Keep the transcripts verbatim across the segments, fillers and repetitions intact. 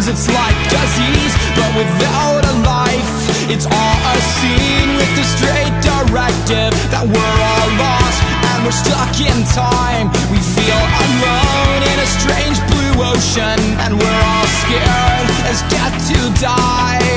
Sometimes it's like disease, but without a life. It's all a scene with the straight directive that we're all lost and we're stuck in time. We feel alone in a strange blue ocean, and we're all scared as death to die.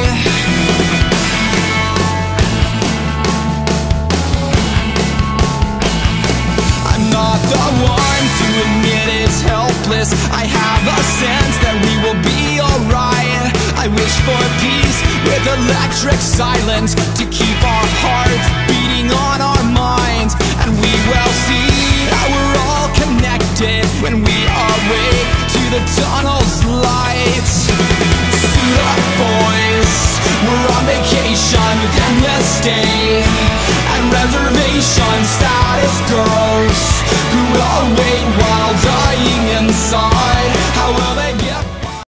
I'm not the one to admit it's helpless. I have a sense that we will be alright. I wish for peace with electric silence to keep our hearts beating on our minds. And we will see how we're all connected when we awake to the tunnel's lights. Suit up, boys, we're on vacation with endless stay and reservation status girls who will wait.